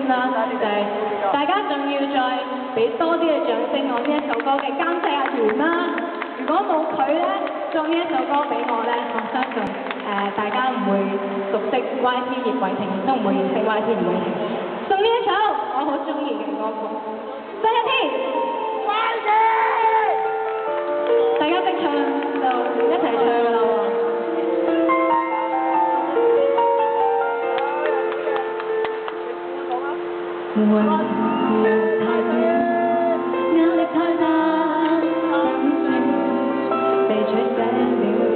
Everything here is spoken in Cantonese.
添啦，就係大家仲要再俾多啲嘅掌聲我呢一首歌嘅監製阿團啦。如果冇佢咧作呢一首歌俾我咧，我相信大家唔會熟悉 YT 葉偉霆，亦都唔會認識 YT 葉偉霆。送呢一首我好中意嘅歌曲，新一天。大家識唱就一齊唱㗎啦喎！雲陽太遠，壓力太大，心酸被取捨了。